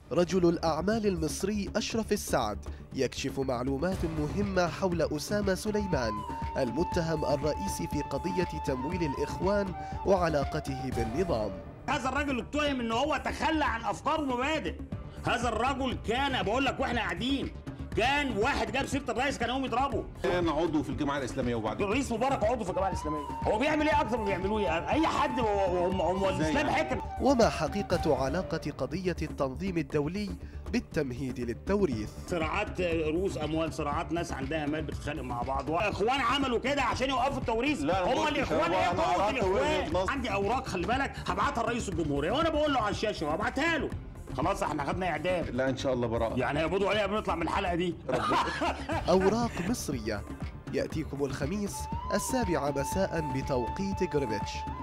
رجل الأعمال المصري أشرف السعد يكشف معلومات مهمة حول أسامة سليمان المتهم الرئيسي في قضية تمويل الإخوان وعلاقته بالنظام. هذا الرجل اتهم ان هو تخلى عن افكار ومبادئ. هذا الرجل كان بقول لك واحنا قاعدين كان واحد جاب سيره الرئيس كان يقوم يضربه. كان عضو في الجماعه الاسلاميه وبعدين الرئيس مبارك عضو في الجماعه الاسلاميه. هو بيعمل ايه اكتر ما بيعملوه يعني؟ اي حد هو الاسلام حكم. وما حقيقة علاقة قضية التنظيم الدولي بالتمهيد للتوريث؟ صراعات رؤوس اموال، صراعات ناس عندها مال بتتخانق مع بعض، واخوان عملوا كده عشان يوقفوا التوريث. هم الاخوان ايه قوه الاخوان؟ عندي اوراق خلي بالك هبعتها لرئيس الجمهوريه وانا بقول له على الشاشه وهبعتها له. خلاص احنا خدنا اعدام. لا ان شاء الله براءه. يعني هيقبضوا عليها بنطلع من الحلقه دي. أوراق مصرية يأتيكم الخميس 7 مساء بتوقيت جرينتش.